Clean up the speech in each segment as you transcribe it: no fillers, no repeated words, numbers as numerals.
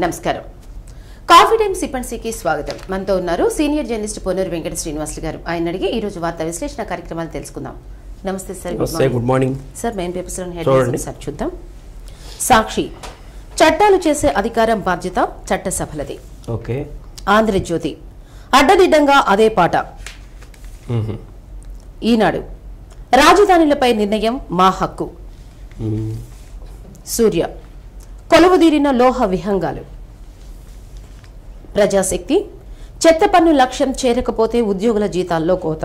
నమస్కారం. Coffee time సిపన్సీకి స్వాగతం. మనతో ఉన్నారు సీనియర్ జర్నలిస్ట్ పొన్నూరు వెంకట శ్రీనివాసులు గారు. ఆయన అడిగి ఈ రోజు వార్తా విశ్లేషణ కార్యక్రమాలు తెలుసుకుందాం. నమస్తే sir. Good morning sir. Main papers లోని హెడ్లైన్స్ సార్ చూద్దాం. సాక్షి, చట్టాలు చేసే అధికారం బాధ్యత చట్టసభలది. ఓకే. ఆంధ్రజ్యోతి, అడ్డదిడ్డంగా అదే పాట. ఈనాడు, రాజధానులపై నిర్ణయం మా హక్కు. సూర్య, కొలువుదీరిన లోహ విహంగాలు. ప్రజాశక్తి, చెత్త పన్ను లక్ష్యం చేరకపోతే ఉద్యోగుల జీతాల్లో కోత.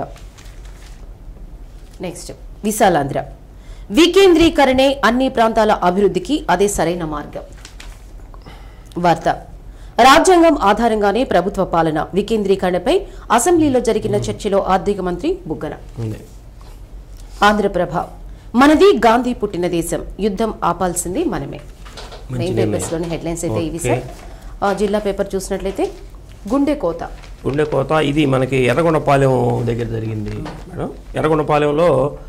నెక్స్ట్, విశాలాంధ్ర, వికేంద్రీకరణే అన్ని ప్రాంతాల అభివృద్ధికి అదే సరైన మార్గం. వార్త, రాజ్యాంగం ఆధారంగానే ప్రభుత్వ పాలన, వికేంద్రీకరణపై అసెంబ్లీలో జరిగిన చర్చలో ఆర్థిక మంత్రి బుగ్గన. ఆంధ్రప్రభ, మనది గాంధీ పుట్టిన దేశం, యుద్ధం ఆపాల్సింది మనమే. మెయిన్ పేపర్స్ లోని హెడ్లైన్స్ అయితే ఇవి సార్. జిల్లా పేపర్ చూసినట్లయితే గుండె కోత. ఇది మనకి ఎర్రగొండపాలెం దగ్గర జరిగింది మేడం. ఎర్రగొండపాలెంలో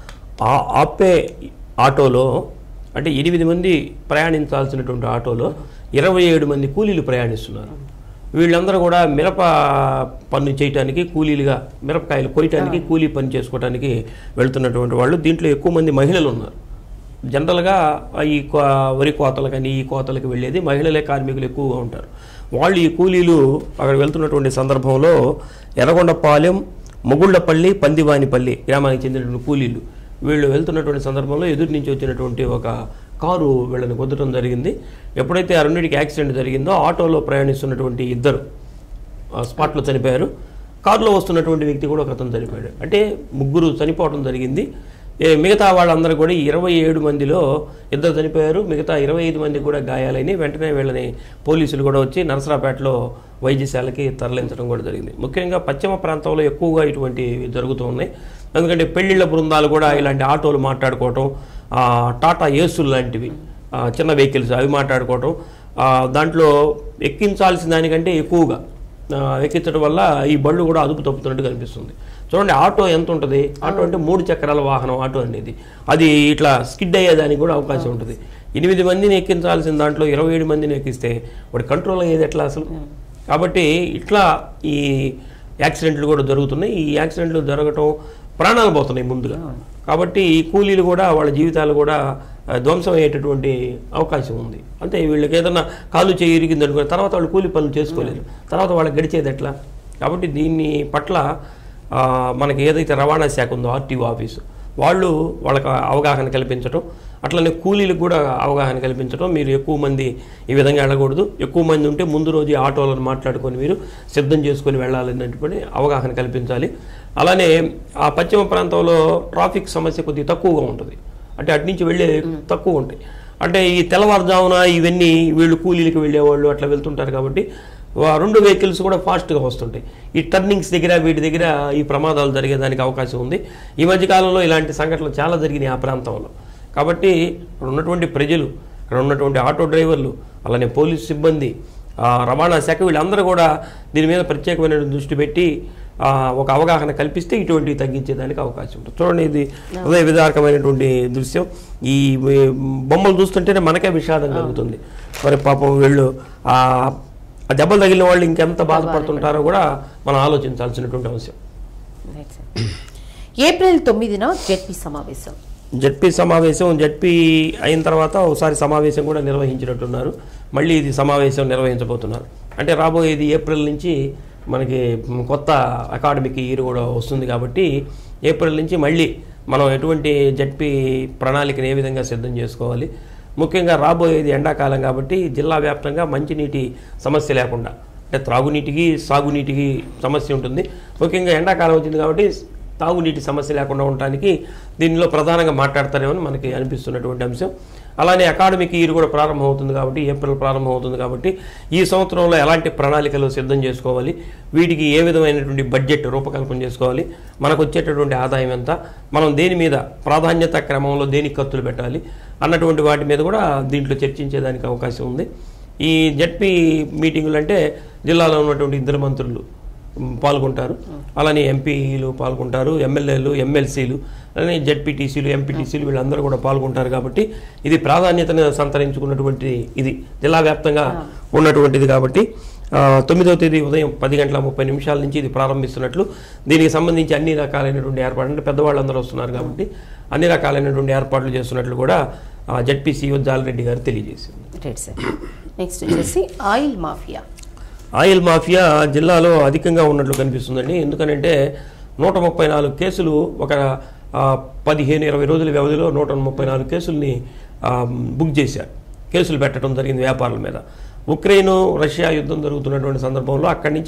ఆపే ఆటోలో అంటే 8 మంది ప్రయాణించాల్సినటువంటి ఆటోలో 27 మంది కూలీలు ప్రయాణిస్తున్నారు. వీళ్ళందరూ కూడా మిరప పన్ను చేయడానికి కూలీలుగా, మిరపకాయలు కొయ్యటానికి కూలీ పని చేసుకోవడానికి వెళ్తున్నటువంటి వాళ్ళు. దీంట్లో ఎక్కువ మంది మహిళలు ఉన్నారు. జనరల్గా ఈ వరి కోతలు కానీ ఈ కోతలకు వెళ్ళేది మహిళలే, కార్మికులు ఎక్కువగా ఉంటారు. వాళ్ళు ఈ కూలీలు అక్కడ వెళ్తున్నటువంటి సందర్భంలో ఎర్రగొండపాలెం, మొగుళ్లపల్లి, పందివానిపల్లి గ్రామానికి చెందినటువంటి కూలీలు వీళ్ళు వెళ్తున్నటువంటి సందర్భంలో ఎదురు నుంచి వచ్చినటువంటి ఒక కారు వీళ్ళని గుద్దడం జరిగింది. ఎప్పుడైతే ఆ రెండింటికి యాక్సిడెంట్ జరిగిందో ఆటోలో ప్రయాణిస్తున్నటువంటి ఇద్దరు స్పాట్లో చనిపోయారు. కారులో వస్తున్నటువంటి వ్యక్తి కూడా ఒక అతను చనిపోయాడు. అంటే ముగ్గురు చనిపోవడం జరిగింది. మిగతా వాళ్ళందరూ కూడా 27 మందిలో 2 చనిపోయారు. మిగతా 25 మంది కూడా గాయాలని వెంటనే వీళ్ళని పోలీసులు కూడా వచ్చి నరసరాపేటలో వైద్యశాలకి తరలించడం కూడా జరిగింది. ముఖ్యంగా పశ్చిమ ప్రాంతంలో ఎక్కువగా ఇటువంటివి జరుగుతూ ఉన్నాయి. ఎందుకంటే పెళ్లిళ్ల బృందాలు కూడా ఇలాంటి ఆటోలు మాట్లాడుకోవటం, టాటా ఏసులు లాంటివి చిన్న వెహికల్స్ అవి మాట్లాడుకోవటం, దాంట్లో ఎక్కించాల్సిన దానికంటే ఎక్కువగా ఎక్కించడం వల్ల ఈ బళ్ళు కూడా అదుపు తప్పుతున్నట్టు కనిపిస్తుంది. చూడండి, ఆటో ఎంత ఉంటుంది? ఆటో అంటే 3 చక్రాల వాహనం ఆటో అనేది. అది ఇట్లా స్కిడ్ అయ్యేదానికి కూడా అవకాశం ఉంటుంది. 8 మందిని ఎక్కించాల్సిన దాంట్లో 27 మందిని ఎక్కిస్తే వాడి కంట్రోల్ అయ్యేది ఎట్లా అసలు? కాబట్టి ఇట్లా ఈ యాక్సిడెంట్లు కూడా జరుగుతున్నాయి. ఈ యాక్సిడెంట్లు జరగటం ప్రాణాలు పోతున్నాయి ముందుగా. కాబట్టి ఈ కూలీలు కూడా వాళ్ళ జీవితాలు కూడా ధ్వంసం అయ్యేటటువంటి అవకాశం ఉంది. అంటే వీళ్ళకి ఏదన్నా కాలు చేయి ఇరిగింది అనుకున్న తర్వాత వాళ్ళు కూలీ పనులు చేసుకోలేరు. తర్వాత వాళ్ళకి గడిచేది ఎట్లా? కాబట్టి దీన్ని పట్ల మనకి ఏదైతే రవాణా శాఖ ఉందో ఆర్టీఓ ఆఫీసు వాళ్ళు వాళ్ళకి అవగాహన కల్పించడం, అట్లనే కూలీలకు కూడా అవగాహన కల్పించడం. మీరు ఎక్కువ మంది ఈ విధంగా వెళ్ళకూడదు, ఎక్కువ మంది ఉంటే ముందు రోజు ఆటోలను మాట్లాడుకొని మీరు సిద్ధం చేసుకొని వెళ్ళాలన్నటువంటి అవగాహన కల్పించాలి. అలానే ఆ పశ్చిమ ప్రాంతంలో ట్రాఫిక్ సమస్య కొద్దిగా తక్కువగా ఉంటుంది. అంటే అటు నుంచి వెళ్ళే తక్కువ ఉంటాయి. అంటే ఈ తెల్లవారుజామున ఇవన్నీ వీళ్ళు కూలీలకు వెళ్ళేవాళ్ళు అట్లా వెళ్తుంటారు. కాబట్టి 2 వెహికల్స్ కూడా ఫాస్ట్గా వస్తుంటాయి. ఈ టర్నింగ్స్ దగ్గర వీటి దగ్గర ఈ ప్రమాదాలు జరిగేదానికి అవకాశం ఉంది. ఈ మధ్యకాలంలో ఇలాంటి సంఘటనలు చాలా జరిగినాయి ఆ ప్రాంతంలో. కాబట్టి ఇక్కడ ఉన్నటువంటి ప్రజలు, ఇక్కడ ఉన్నటువంటి ఆటో డ్రైవర్లు, అలానే పోలీసు సిబ్బంది, రవాణా శాఖ వీళ్ళందరూ కూడా దీని మీద ప్రత్యేకమైన దృష్టి పెట్టి ఒక అవగాహన కల్పిస్తే ఇటువంటివి తగ్గించేదానికి అవకాశం ఉంటుంది. చూడండి, ఇది హృదయ విదారకమైనటువంటి దృశ్యం. ఈ బొమ్మలు చూస్తుంటేనే మనకే విషాదం కలుగుతుంది. మరి పాపం వీళ్ళు ఆ దెబ్బలు తగిలిన వాళ్ళు ఇంకెంత బాధపడుతుంటారో కూడా మనం ఆలోచించాల్సినటువంటి అవసరం. ఏప్రిల్ 9న జెడ్పీ సమావేశం. జెడ్పీ అయిన తర్వాత ఒకసారి సమావేశం కూడా నిర్వహించినట్టున్నారు. మళ్ళీ ఇది సమావేశం నిర్వహించబోతున్నారు. అంటే రాబోయేది ఏప్రిల్ నుంచి మనకి కొత్త అకాడమిక్ ఇయర్ కూడా వస్తుంది. కాబట్టి ఏప్రిల్ నుంచి మళ్ళీ మనం ఎటువంటి జెడ్పీ ప్రణాళికను ఏ విధంగా సిద్ధం చేసుకోవాలి, ముఖ్యంగా రాబోయేది ఎండాకాలం కాబట్టి జిల్లా వ్యాప్తంగా మంచినీటి సమస్య లేకుండా, అంటే త్రాగునీటికి సాగునీటికి సమస్య ఉంటుంది. ముఖ్యంగా ఎండాకాలం వచ్చింది కాబట్టి తాగునీటి సమస్య లేకుండా ఉండటానికి దీనిలో ప్రధానంగా మాట్లాడతారేమని మనకి అనిపిస్తున్నటువంటి అంశం. అలానే అకాడమిక్ ఇయర్ కూడా ప్రారంభమవుతుంది కాబట్టి, ఏప్రిల్ ప్రారంభమవుతుంది కాబట్టి ఈ సంవత్సరంలో ఎలాంటి ప్రణాళికలు సిద్ధం చేసుకోవాలి, వీటికి ఏ విధమైనటువంటి బడ్జెట్ రూపకల్పన చేసుకోవాలి, మనకు వచ్చేటటువంటి ఆదాయం ఎంత, మనం దేని మీద ప్రాధాన్యత క్రమంలో దేనికి ఖర్చులు పెట్టాలి అన్నటువంటి వాటి మీద కూడా దీంట్లో చర్చించేదానికి అవకాశం ఉంది. ఈ జెడ్పీ మీటింగులు అంటే జిల్లాలో ఉన్నటువంటి 2 మంత్రులు పాల్గొంటారు. అలానే ఎంపీలు పాల్గొంటారు, ఎమ్మెల్యేలు, ఎమ్మెల్సీలు, అలానే జెడ్పీటీసీలు, ఎంపీటీసీలు వీళ్ళందరూ కూడా పాల్గొంటారు. కాబట్టి ఇది ప్రాధాన్యతను సంతరించుకున్నటువంటి ఇది జిల్లా వ్యాప్తంగా ఉన్నటువంటిది. కాబట్టి 9వ తేదీ ఉదయం 10:30 నుంచి ఇది ప్రారంభిస్తున్నట్లు, దీనికి సంబంధించి అన్ని రకాలైనటువంటి ఏర్పాట్లు, అంటే పెద్దవాళ్ళందరూ వస్తున్నారు కాబట్టి అన్ని రకాలైనటువంటి ఏర్పాట్లు చేస్తున్నట్లు కూడా జెడ్పీసీఓ జాలరెడ్డి గారు తెలియజేసింది. నెక్స్ట్ వచ్చేసి ఆయిల్ మాఫియా. ఆయిల్ మాఫియా జిల్లాలో అధికంగా ఉన్నట్లు కనిపిస్తుందండి. ఎందుకనంటే 134 కేసులు ఒక 15-20 రోజుల వ్యవధిలో 134 కేసుల్ని బుక్ చేశారు. కేసులు పెట్టడం జరిగింది వ్యాపారుల మీద. ఉక్రెయిన్ రష్యా యుద్ధం జరుగుతున్నటువంటి సందర్భంలో అక్కడి నుంచి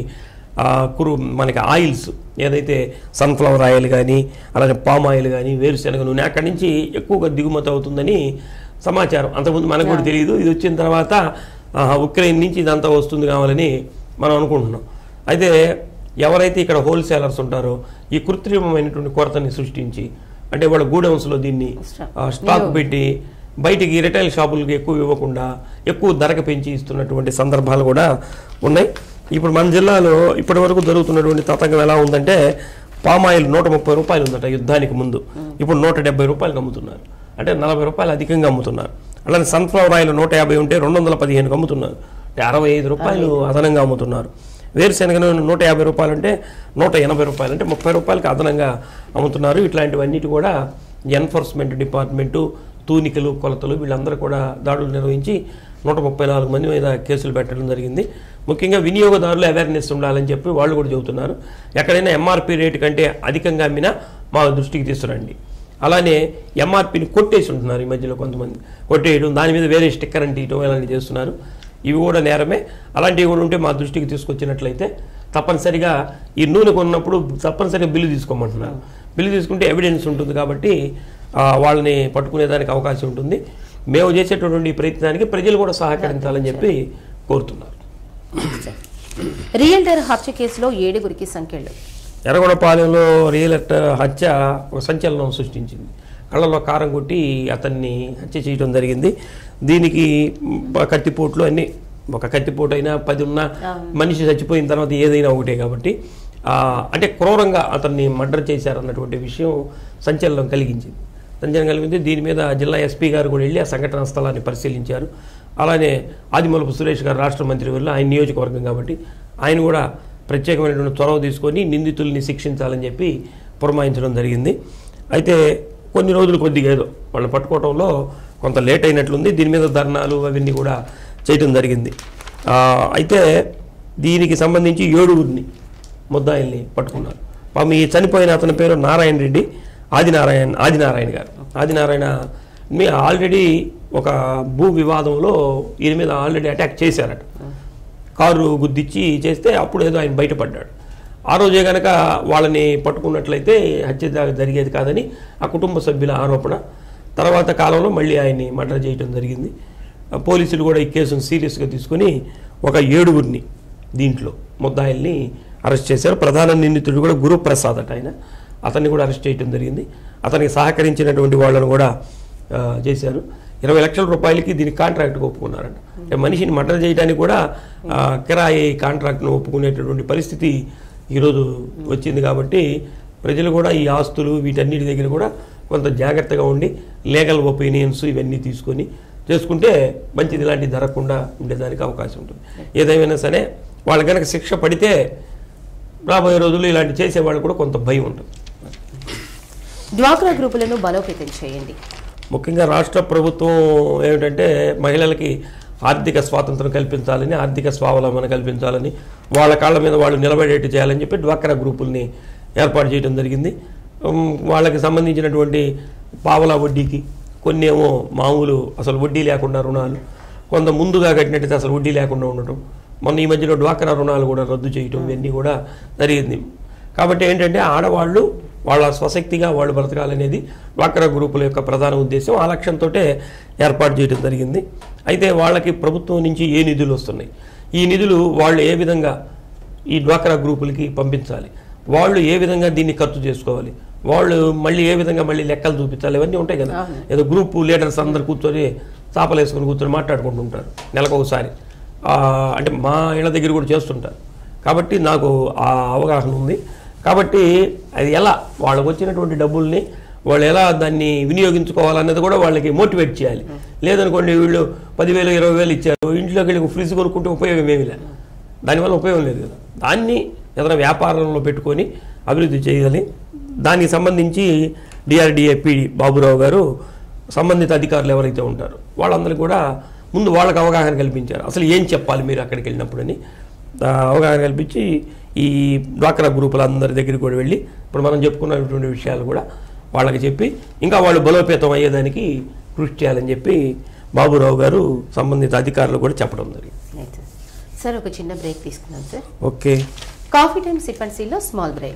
మనకి ఆయిల్స్ ఏదైతే సన్ఫ్లవర్ ఆయిల్ కానీ, అలాగే పామ్ ఆయిల్ కానీ, వేరుశనగ నూనె అక్కడి నుంచి ఎక్కువగా దిగుమతి అవుతుందని సమాచారం. అంతకుముందు మనకు కూడా తెలియదు. ఇది వచ్చిన తర్వాత ఉక్రెయిన్ నుంచి ఇదంతా వస్తుంది కావాలని మనం అనుకుంటున్నాం. అయితే ఎవరైతే ఇక్కడ హోల్సేలర్స్ ఉంటారో ఈ కృత్రిమమైనటువంటి కొరతని సృష్టించి, అంటే వాళ్ళ గూడౌన్స్లో దీన్ని స్టాక్ పెట్టి బయటికి రిటైల్ షాపులకి ఎక్కువ ఇవ్వకుండా ఎక్కువ ధరకు పెంచి ఇస్తున్నటువంటి సందర్భాలు కూడా ఉన్నాయి. ఇప్పుడు మన జిల్లాలో ఇప్పటి వరకు జరుగుతున్నటువంటి తతంగం ఎలా ఉందంటే, పామ్ ఆయిల్ 130 రూపాయలు ఉందట యుద్ధానికి ముందు, ఇప్పుడు 170 రూపాయలకు అమ్ముతున్నారు. అంటే 40 రూపాయలు అధికంగా అమ్ముతున్నారు. అలానే సన్ఫ్లవర్ ఆయిల్ 150 ఉంటే 215కు అమ్ముతున్నారు. అంటే 65 రూపాయలు అదనంగా అమ్ముతున్నారు. వేరుశనగ 150 రూపాయలు అంటే 180 రూపాయలు, అంటే 30 రూపాయలకి అదనంగా అమ్ముతున్నారు. ఇట్లాంటివన్నిటి కూడా ఎన్ఫోర్స్మెంట్ డిపార్ట్మెంటు, తూనికలు, కొలతలు వీళ్ళందరూ కూడా దాడులు నిర్వహించి 134 మంది మీద కేసులు పెట్టడం జరిగింది. ముఖ్యంగా వినియోగదారులు అవేర్నెస్ ఉండాలని చెప్పి వాళ్ళు కూడా చెబుతున్నారు. ఎక్కడైనా ఎంఆర్పీ రేటు కంటే అధికంగా అమ్మినా మా దృష్టికి తీసుకురండి. అలానే ఎంఆర్పీని కొట్టేసి ఉంటున్నారు ఈ మధ్యలో కొంతమంది, కొట్టేయడం, దాని మీద వేరే స్టిక్కర్ అంటియడం ఇలాంటివి చేస్తున్నారు. ఇవి కూడా నేరమే. అలాంటివి కూడా ఉంటే మా దృష్టికి తీసుకొచ్చినట్లయితే తప్పనిసరిగా ఈ నూనె కొన్నప్పుడు తప్పనిసరిగా బిల్లు తీసుకోమంటున్నారు. బిల్లు తీసుకుంటే ఎవిడెన్స్ ఉంటుంది కాబట్టి వాళ్ళని పట్టుకునేదానికి అవకాశం ఉంటుంది. మేము చేసేటటువంటి ప్రయత్నానికి ప్రజలు కూడా సహకరించాలని చెప్పి కోరుతున్నారు. రియల్టర్ హత్య కేసులో 7గురికి సంఖ్యలు. ఎర్రగొండపాలెంలో రియల్టర్ హత్య ఒక సంచలనం సృష్టించింది. కళ్ళలో కారం కొట్టి అతన్ని హత్య చేయడం జరిగింది. దీనికి కత్తిపోట్లు అన్నీ, ఒక కత్తిపోటు అయినా 10 ఉన్నా మనిషి చచ్చిపోయిన తర్వాత ఏదైనా ఒకటే కాబట్టి అంటే క్రూరంగా అతన్ని మర్డర్ చేశారన్నటువంటి విషయం సంచలనం కలిగించింది. దీని మీద జిల్లా ఎస్పీ గారు కూడా వెళ్ళి ఆ సంఘటనా స్థలాన్ని పరిశీలించారు. అలానే ఆదిమూలపు సురేష్ గారు రాష్ట్ర మంత్రి వల్ల ఆయన నియోజకవర్గం కాబట్టి ఆయన కూడా ప్రత్యేకమైనటువంటి చొరవ తీసుకొని నిందితుల్ని శిక్షించాలని చెప్పి పురమాయించడం జరిగింది. అయితే కొన్ని రోజులు కొద్దిగా ఏదో వాళ్ళని పట్టుకోవడంలో కొంత లేట్ అయినట్లుంది. దీని మీద ధర్నాలు అవన్నీ కూడా చేయడం జరిగింది. అయితే దీనికి సంబంధించి 7గురిని ముద్దాయిల్ని పట్టుకున్నారు. పాపం ఈ చనిపోయిన అతని పేరు నారాయణ రెడ్డి, ఆదినారాయణ గారు. ఆదినారాయణ ఆల్రెడీ ఒక భూ వివాదంలో ఈయన మీద ఆల్రెడీ అటాక్ చేశారట. కారు గుద్దిచ్చి చేస్తే అప్పుడు ఏదో ఆయన బయటపడ్డాడు. ఆ రోజే కనుక వాళ్ళని పట్టుకున్నట్లయితే హత్య జరిగేది కాదని ఆ కుటుంబ సభ్యుల ఆరోపణ. తర్వాత కాలంలో మళ్ళీ ఆయన్ని మర్డర్ చేయడం జరిగింది. పోలీసులు కూడా ఈ కేసును సీరియస్గా తీసుకుని ఒక 7గురిని దీంట్లో ముద్దాయిల్ని అరెస్ట్ చేశారు. ప్రధాన నిందితుడు కూడా గురుప్రసాద్ అట ఆయన, అతన్ని కూడా అరెస్ట్ చేయడం జరిగింది. అతనికి సహకరించినటువంటి వాళ్ళను కూడా చేశారు. 20 లక్షల రూపాయలకి దీనికి కాంట్రాక్ట్గా ఒప్పుకున్నారంట. అంటే మనిషిని మర్డర్ చేయడానికి కూడా కిరాయి కాంట్రాక్ట్ను ఒప్పుకునేటటువంటి పరిస్థితి ఈరోజు వచ్చింది. కాబట్టి ప్రజలు కూడా ఈ ఆస్తులు వీటన్నిటి దగ్గర కూడా కొంత జాగ్రత్తగా ఉండి లీగల్ ఒపీనియన్స్ ఇవన్నీ తీసుకొని చేసుకుంటే మంచిది, ఇలాంటి జరగకుండా ఉండేదానికి అవకాశం ఉంటుంది. ఏదేమైనా సరే వాళ్ళ కనుక శిక్ష పడితే రాబోయే రోజుల్లో ఇలాంటి చేసేవాళ్ళు కూడా కొంత భయం ఉంటుంది. డ్వాక్రా గ్రూపులను బలోపేతం చేయండి. ముఖ్యంగా రాష్ట్ర ప్రభుత్వం ఏమిటంటే మహిళలకి ఆర్థిక స్వాతంత్రం కల్పించాలని, ఆర్థిక స్వావలంబన కల్పించాలని, వాళ్ళ కాళ్ళ మీద వాళ్ళు నిలబడేట్టు చేయాలని చెప్పి డ్వాక్రా గ్రూపుల్ని ఏర్పాటు చేయడం జరిగింది. వాళ్ళకి సంబంధించినటువంటి పావలా వడ్డీకి, కొన్ని ఏమో మామూలు అసలు వడ్డీ లేకుండా రుణాలు, కొంత ముందుగా కట్టినట్టయితే అసలు వడ్డీ లేకుండా ఉండటం, మొన్న ఈ మధ్యలో డ్వాక్రా రుణాలు కూడా రద్దు చేయటం, ఇవన్నీ కూడా జరిగింది. కాబట్టి ఏంటంటే ఆడవాళ్ళు వాళ్ళ స్వశక్తిగా వాళ్ళు బ్రతకాలనేది డ్వాక్రా గ్రూపుల యొక్క ప్రధాన ఉద్దేశం. ఆ లక్ష్యంతో ఏర్పాటు చేయడం జరిగింది. అయితే వాళ్ళకి ప్రభుత్వం నుంచి ఏ నిధులు వస్తున్నాయి, ఈ నిధులు వాళ్ళు ఏ విధంగా ఈ డ్వాక్రా గ్రూపులకి పంపించాలి, వాళ్ళు ఏ విధంగా దీన్ని ఖర్చు చేసుకోవాలి, వాళ్ళు మళ్ళీ ఏ విధంగా మళ్ళీ లెక్కలు చూపించాలి, ఇవన్నీ ఉంటాయి కదా. ఏదో గ్రూప్ లీడర్స్ అందరు కూర్చొని చాపలు వేసుకొని కూర్చొని మాట్లాడుకుంటుంటారు నెలకు ఒకసారి. అంటే మా ఇళ్ళ దగ్గర కూడా చేస్తుంటారు. కాబట్టి నాకు ఆ అవగాహన ఉంది. కాబట్టి అది ఎలా వాళ్ళకు వచ్చినటువంటి డబ్బుల్ని వాళ్ళు ఎలా దాన్ని వినియోగించుకోవాలన్నది కూడా వాళ్ళకి మోటివేట్ చేయాలి. లేదనుకోండి వీళ్ళు 10,000 20,000 ఇచ్చారు, ఇంట్లోకి వెళ్ళి ఫ్రిడ్జ్ కొనుక్కుంటే ఉపయోగం ఏమీ లేదు, దానివల్ల ఉపయోగం లేదు కదా. దాన్ని ఏదైనా వ్యాపారంలో పెట్టుకొని అభివృద్ధి చేయాలి. దానికి సంబంధించి డిఆర్డిఏ పిడి బాబురావు గారు సంబంధిత అధికారులు ఎవరైతే ఉంటారో వాళ్ళందరికీ కూడా ముందు వాళ్ళకి అవగాహన కల్పించారు. అసలు ఏం చెప్పాలి మీరు అక్కడికి వెళ్ళినప్పుడని అవగాహన కల్పించి ఈ డ్వాక్రా గ్రూపులందరి దగ్గరికి కూడా వెళ్ళి ఇప్పుడు మనం చెప్పుకున్నటువంటి విషయాలు కూడా వాళ్ళకి చెప్పి ఇంకా వాళ్ళు బలోపేతం అయ్యేదానికి కృషి చేయాలని చెప్పి బాబురావు గారు సంబంధిత అధికారులు కూడా చెప్పడం జరిగింది. సార్ ఒక చిన్న బ్రేక్ తీసుకున్నాం సార్. ఓకే, కాఫీ టైమ్ సిపన్సీలో స్మాల్ బ్రేక్.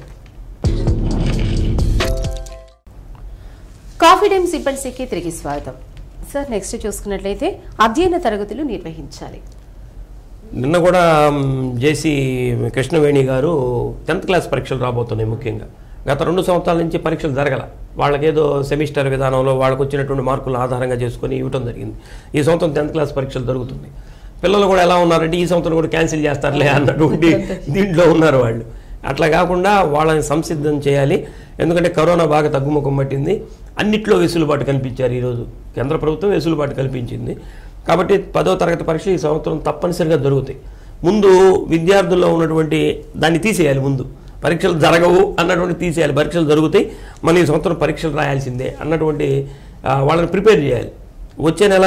కాఫీ టైమ్ సిపన్సీకి తిరిగి స్వాగతం. సార్ నెక్స్ట్ చూసుకున్నట్లయితే అధ్యయన తరగతులు నిర్వహించాలి. నిన్న కూడా జేసీ కృష్ణవేణి గారు 10th క్లాస్ పరీక్షలు రాబోతున్నాయి. ముఖ్యంగా గత 2 సంవత్సరాల నుంచి పరీక్షలు జరగల. వాళ్ళకేదో సెమిస్టర్ విధానంలో వాళ్ళకు వచ్చినటువంటి మార్కులు ఆధారంగా చేసుకొని ఇవ్వటం జరిగింది. ఈ సంవత్సరం 10th క్లాస్ పరీక్షలు జరుగుతున్నాయి. పిల్లలు కూడా ఎలా ఉన్నారంటే ఈ సంవత్సరం కూడా క్యాన్సిల్ చేస్తారులే అన్నటువంటి దీంట్లో ఉన్నారు వాళ్ళు. అట్లా కాకుండా వాళ్ళని సంసిద్ధం చేయాలి. ఎందుకంటే కరోనా బాగా తగ్గుముఖం పట్టింది, అన్నిట్లో వెసులుబాటు కల్పించారు. ఈరోజు కేంద్ర ప్రభుత్వం వెసులుబాటు కల్పించింది. కాబట్టి 10వ తరగతి పరీక్షలు ఈ సంవత్సరం తప్పనిసరిగా జరుగుతాయి. ముందు విద్యార్థుల్లో ఉన్నటువంటి దాన్ని తీసేయాలి. ముందు పరీక్షలు జరగవు అన్నటువంటి తీసేయాలి. పరీక్షలు జరుగుతాయి, మనం ఈ సంవత్సరం పరీక్షలు రాయాల్సిందే అన్నటువంటి వాళ్ళని ప్రిపేర్ చేయాలి. వచ్చే నెల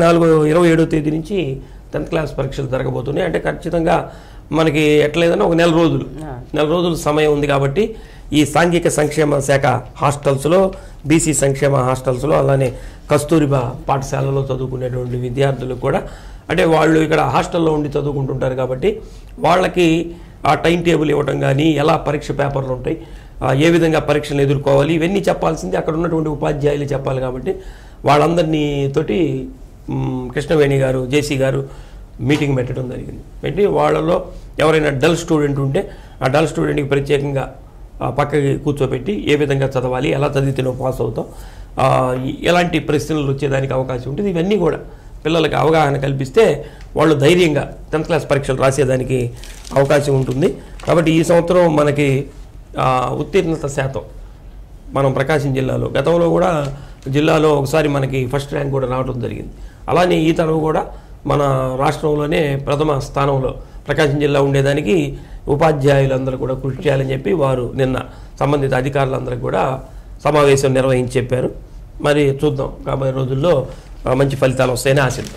27వ తేదీ నుంచి 10th క్లాస్ పరీక్షలు జరగబోతున్నాయి. అంటే ఖచ్చితంగా మనకి ఎట్లేదన్నా ఒక నెల రోజులు సమయం ఉంది. కాబట్టి ఈ సాంఘిక సంక్షేమ శాఖ హాస్టల్స్లో, బీసీ సంక్షేమ హాస్టల్స్లో, అలానే కస్తూరిబా పాఠశాలలో చదువుకునేటువంటి విద్యార్థులకు కూడా అంటే వాళ్ళు ఇక్కడ హాస్టల్లో ఉండి చదువుకుంటుంటారు కాబట్టి వాళ్ళకి ఆ టైం టేబుల్ ఇవ్వటం కానీ, ఎలా పరీక్ష పేపర్లు ఉంటాయి, ఏ విధంగా పరీక్షలు ఎదుర్కోవాలి, ఇవన్నీ చెప్పాల్సింది అక్కడ ఉన్నటువంటి ఉపాధ్యాయులు చెప్పాలి. కాబట్టి వాళ్ళందరినీ తోటి కృష్ణవేణి గారు, జేసీ గారు మీటింగ్ పెట్టడం జరిగింది. పెట్టి వాళ్ళలో ఎవరైనా డల్ స్టూడెంట్ ఉంటే ఆ డల్ స్టూడెంట్కి ప్రత్యేకంగా పక్కకి కూర్చోబెట్టి ఏ విధంగా చదవాలి, ఎలా చదివితే పాస్ అవుతాం, ఎలాంటి ప్రశ్నలు వచ్చేదానికి అవకాశం ఉంటుంది, ఇవన్నీ కూడా పిల్లలకి అవగాహన కల్పిస్తే వాళ్ళు ధైర్యంగా 10th క్లాస్ పరీక్షలు రాసేదానికి అవకాశం ఉంటుంది. కాబట్టి ఈ సంవత్సరం మనకి ఉత్తీర్ణత శాతం మనం ప్రకాశం జిల్లాలో గతంలో కూడా జిల్లాలో ఒకసారి మనకి ఫస్ట్ ర్యాంక్ కూడా రావడం జరిగింది. అలానే ఈ తరం కూడా మన రాష్ట్రంలోనే ప్రథమ స్థానంలో ప్రకాశం జిల్లా ఉండేదానికి ఉపాధ్యాయులందరూ కూడా కృషి చేయాలని చెప్పి వారు నిన్న సంబంధిత అధికారులందరూ కూడా సమావేశం నిర్వహించి చెప్పారు. మరి చూద్దాం, కాబోయే రోజుల్లో మంచి ఫలితాలు వస్తాయని ఆశిద్దాం.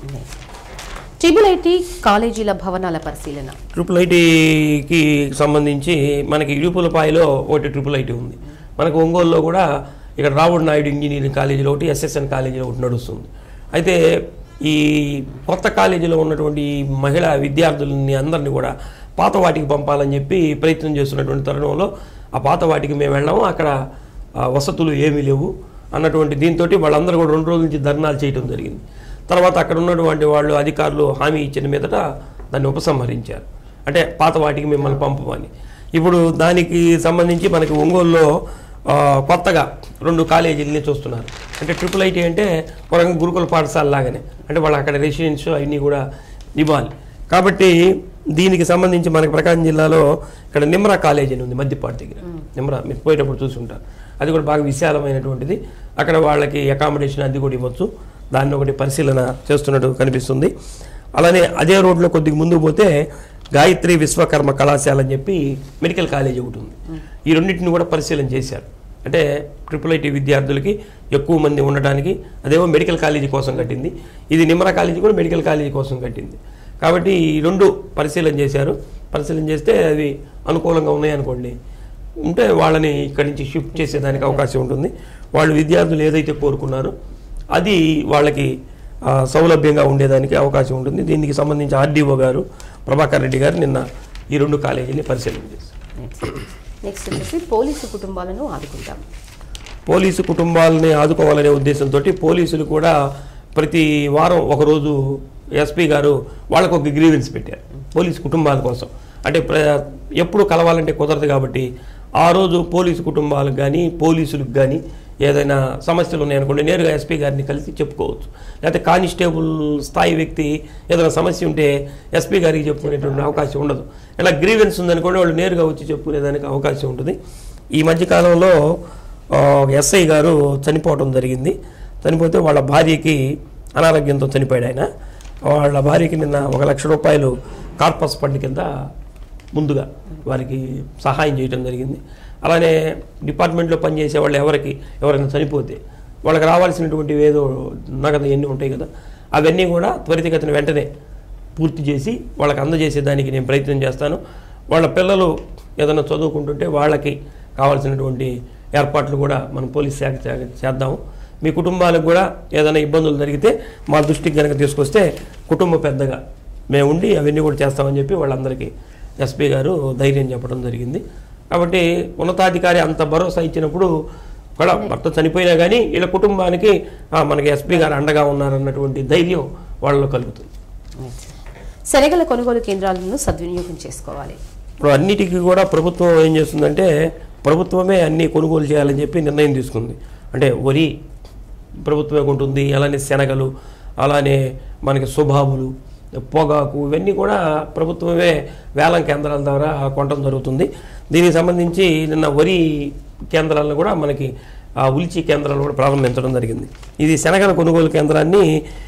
ట్రిపుల్ కాలేజీల భవనాల పరిశీలన. ట్రిపుల్ ఐటీకి సంబంధించి మనకి ఇడుపులపాయలో ఒకటి ట్రిపుల్ ఐటీ ఉంది. మనకు ఒంగోలులో కూడా ఇక్కడ రావుడు నాయుడు ఇంజనీరింగ్ కాలేజీలో ఒకటి, ఎస్ఎస్ఎన్ కాలేజీలో ఒకటి నడుస్తుంది. అయితే ఈ కొత్త కాలేజీలో ఉన్నటువంటి మహిళా విద్యార్థులని అందరినీ కూడా పాత వాటికి పంపాలని చెప్పి ప్రయత్నం చేస్తున్నటువంటి తరుణంలో ఆ పాత వాటికి మేము వెళ్ళాము, అక్కడ వసతులు ఏమీ లేవు అన్నటువంటి దీంతో వాళ్ళందరూ కూడా 2 రోజుల నుంచి ధర్నాలు చేయడం జరిగింది. తర్వాత అక్కడ ఉన్నటువంటి వాళ్ళు అధికారులు హామీ ఇచ్చిన మీదట దాన్ని ఉపసంహరించారు. అంటే పాత వాటికి మిమ్మల్ని పంపమని. ఇప్పుడు దానికి సంబంధించి మనకి ఒంగోలులో కొత్తగా 2 కాలేజీలని చూస్తున్నారు. అంటే ట్రిపుల్ ఐటీ అంటే ఒక రకంగా గురుకుల పాఠశాల లాగానే, అంటే వాళ్ళు అక్కడ రెసిడెన్స్ అవన్నీ కూడా ఇవ్వాలి. కాబట్టి దీనికి సంబంధించి మనకి ప్రకాశం జిల్లాలో ఇక్కడ నిమ్రా కాలేజీ అని ఉంది మద్దిపాటి దగ్గర. నిమ్రా మీరు పోయేటప్పుడు చూసుంటారు, అది కూడా బాగా విశాలమైనటువంటిది. అక్కడ వాళ్ళకి అకామిడేషన్ అది కూడా ఇవ్వచ్చు. దాన్ని ఒకటి పరిశీలన చేస్తున్నట్టు కనిపిస్తుంది. అలానే అదే రోడ్లో కొద్దిగా ముందుకు పోతే గాయత్రి విశ్వకర్మ కళాశాల అని చెప్పి మెడికల్ కాలేజీ ఒకటి ఉంది. ఈ రెండింటిని కూడా పరిశీలన చేశారు. అంటే ట్రిపుల్ ఐటీ విద్యార్థులకి ఎక్కువ మంది ఉండడానికి అదేమో మెడికల్ కాలేజీ కోసం కట్టింది, ఇది నిమ్రా కాలేజీ కూడా మెడికల్ కాలేజీ కోసం కట్టింది. కాబట్టి ఈ 2 పరిశీలన చేశారు. పరిశీలన చేస్తే అవి అనుకూలంగా ఉన్నాయనుకోండి, ఉంటే వాళ్ళని ఇక్కడి నుంచి షిఫ్ట్ చేసేదానికి అవకాశం ఉంటుంది. వాళ్ళు విద్యార్థులు ఏదైతే కోరుకున్నారో అది వాళ్ళకి సౌలభ్యంగా ఉండేదానికి అవకాశం ఉంటుంది. దీనికి సంబంధించి ఆర్డీఓ గారు ప్రభాకర్ రెడ్డి గారు నిన్న ఈ 2 కాలేజీని పరిశీలన చేశారు. నెక్స్ట్ వచ్చేసి పోలీసు కుటుంబాలను ఆదుకుంటాం. పోలీసు కుటుంబాలని ఆదుకోవాలనే ఉద్దేశంతో పోలీసులు కూడా ప్రతి వారం ఒకరోజు ఎస్పీ గారు వాళ్ళకు ఒక గ్రీవెన్స్ పెట్టారు పోలీసు కుటుంబాల కోసం. అంటే ఎప్పుడు కలవాలంటే కుదరదు కాబట్టి ఆ రోజు పోలీసు కుటుంబాలకు కానీ పోలీసులకు కానీ ఏదైనా సమస్యలు ఉన్నాయనుకోండి నేరుగా ఎస్పీ గారిని కలిసి చెప్పుకోవచ్చు. లేకపోతే కానిస్టేబుల్ స్థాయి వ్యక్తి ఏదైనా సమస్య ఉంటే ఎస్పీ గారికి చెప్పుకునేటువంటి అవకాశం ఉండదు. ఇలా గ్రీవెన్స్ ఉందనుకోండి వాళ్ళు నేరుగా వచ్చి చెప్పుకునేదానికి అవకాశం ఉంటుంది. ఈ మధ్యకాలంలో ఎస్ఐ గారు చనిపోవడం జరిగింది. చనిపోతే వాళ్ళ భార్యకి అనారోగ్యంతో చనిపోయాడు ఆయన. వాళ్ళ భార్యకి నిన్న 1 లక్ష రూపాయలు కార్పస్ ఫండ్ కింద ముందుగా వారికి సహాయం చేయడం జరిగింది. అలానే డిపార్ట్మెంట్లో పనిచేసే వాళ్ళు ఎవరైనా చనిపోతే వాళ్ళకి రావాల్సినటువంటి ఏదో నగదు ఎన్ని ఉంటాయి కదా, అవన్నీ కూడా త్వరితగతిన వెంటనే పూర్తి చేసి వాళ్ళకి అందజేసేదానికి నేను ప్రయత్నం చేస్తాను. వాళ్ళ పిల్లలు ఏదైనా చదువుకుంటుంటే వాళ్ళకి కావాల్సినటువంటి ఏర్పాట్లు కూడా మనం పోలీస్ శాఖ చేద్దాము. మీ కుటుంబాలకు కూడా ఏదైనా ఇబ్బందులు జరిగితే మా దృష్టికి కనుక తీసుకొస్తే కుటుంబ పెద్దగా మేము ఉండి అవన్నీ కూడా చేస్తామని చెప్పి వాళ్ళందరికీ ఎస్పీ గారు ధైర్యం చెప్పడం జరిగింది. కాబట్టి ఉన్నతాధికారి అంత భరోసా ఇచ్చినప్పుడు కూడా భర్త చనిపోయినా కానీ వీళ్ళ కుటుంబానికి మనకి ఎస్పీ గారు అండగా ఉన్నారన్నటువంటి ధైర్యం వాళ్ళలో కలుగుతుంది. శనగల కొనుగోలు కేంద్రాలను సద్వినియోగం చేసుకోవాలి. ఇప్పుడు అన్నిటికీ కూడా ప్రభుత్వం ఏం చేస్తుందంటే ప్రభుత్వమే అన్ని కొనుగోలు చేయాలని చెప్పి నిర్ణయం తీసుకుంది. అంటే వరి ప్రభుత్వమే కొంటుంది, అలానే శనగలు, అలానే మనకి సుబాబులు, పొగాకు ఇవన్నీ కూడా ప్రభుత్వమే వేలం కేంద్రాల ద్వారా కొనడం జరుగుతుంది. దీనికి సంబంధించి నిన్న వరి కేంద్రాలను కూడా మనకి ఉల్చి కేంద్రాలు కూడా ప్రారంభించడం జరిగింది. ఇది శనగల కొనుగోలు కేంద్రాన్ని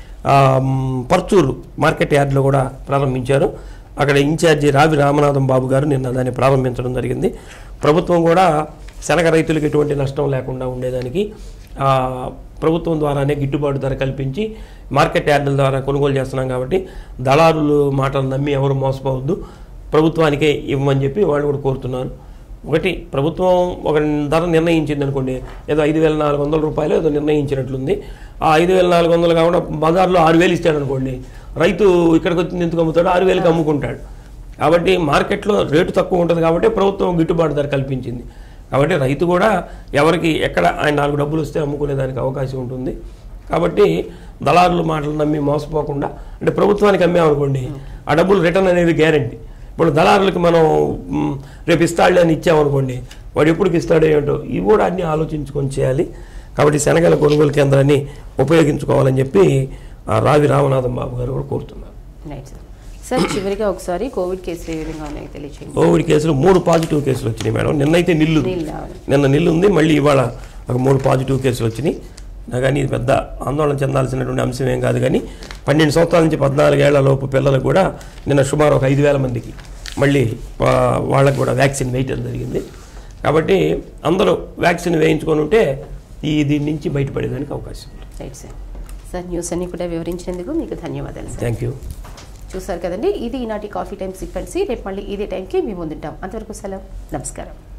పర్చూరు మార్కెట్ యార్డ్లో కూడా ప్రారంభించారు. అక్కడ ఇన్ఛార్జి రావి రామనాథం బాబు గారు నిన్న దాన్ని ప్రారంభించడం జరిగింది. ప్రభుత్వం కూడా శనగ రైతులకు ఎటువంటి నష్టం లేకుండా ఉండేదానికి ప్రభుత్వం ద్వారానే గిట్టుబాటు ధర కల్పించి మార్కెట్ యార్డుల ద్వారా కొనుగోలు చేస్తున్నాం. కాబట్టి దళారులు మాటలు నమ్మి ఎవరు మోసపోవద్దు, ప్రభుత్వానికే ఇవ్వమని చెప్పి వాళ్ళు కూడా కోరుతున్నారు. ఒకటి ప్రభుత్వం ఒక ధర నిర్ణయించింది అనుకోండి, ఏదో 5,400 రూపాయలు ఏదో నిర్ణయించినట్లుంది. ఆ 5,400 కాకుండా బజార్లో 6,000 ఇస్తాడు అనుకోండి, రైతు ఇక్కడికి వచ్చి ఎందుకు అమ్ముతాడు, 6,000కి అమ్ముకుంటాడు. కాబట్టి మార్కెట్లో రేటు తక్కువ ఉంటుంది కాబట్టి ప్రభుత్వం గిట్టుబాటు ధర కల్పించింది. కాబట్టి రైతు కూడా ఎవరికి ఎక్కడ ఆయన 4 డబ్బులు వస్తే అమ్ముకునేదానికి అవకాశం ఉంటుంది. కాబట్టి దళారులు మాటలు నమ్మి మోసపోకుండా, అంటే ప్రభుత్వానికి అమ్మామనుకోండి ఆ డబ్బులు రిటర్న్ అనేది గ్యారంటీ. ఇప్పుడు దళారులకి మనం రేపు ఇస్తాడు అని ఇచ్చామనుకోండి, వాడు ఎప్పటికి ఇస్తాడో ఏంటో ఇవి కూడా అన్నీ ఆలోచించుకొని చేయాలి. కాబట్టి శనగల కొనుగోలు కేంద్రాన్ని ఉపయోగించుకోవాలని చెప్పి రావి రామనాథం బాబు గారు కూడా కోరుతున్నారు. సార్ చివరిగా ఒకసారి కోవిడ్ కేసులు ఏ విధంగా ఉన్నాయో తెలియజేయండి. కోవిడ్ కేసులు 3 పాజిటివ్ కేసులు వచ్చినాయి మేడం. నిన్నైతే నిన్న నిల్లు ఉంది, మళ్ళీ ఇవాళ ఒక 3 పాజిటివ్ కేసులు వచ్చినాయి. కానీ ఇది పెద్ద ఆందోళన చెందాల్సినటువంటి అంశం ఏం కాదు. కానీ 12 సంవత్సరాల నుంచి 14 ఏళ్ల లోపు పిల్లలకు కూడా నిన్న సుమారు ఒక 5,000 మందికి మళ్ళీ వాళ్ళకు కూడా వ్యాక్సిన్ వేయటం జరిగింది. కాబట్టి అందరూ వ్యాక్సిన్ వేయించుకొని ఉంటే దీని నుంచి బయటపడేదానికి అవకాశం ఉంది. Right sir. సార్ న్యూస్ అన్ని కూడా వివరించినందుకు మీకు ధన్యవాదాలు సార్. Thank you. చూసారు కదండి, ఇది ఈనాటి కాఫీ టైమ్ సీక్వెన్సీ. రేపు మళ్ళీ ఇదే టైంకి మీ ముందుంటాం. అంతవరకు సెలవు, నమస్కారం.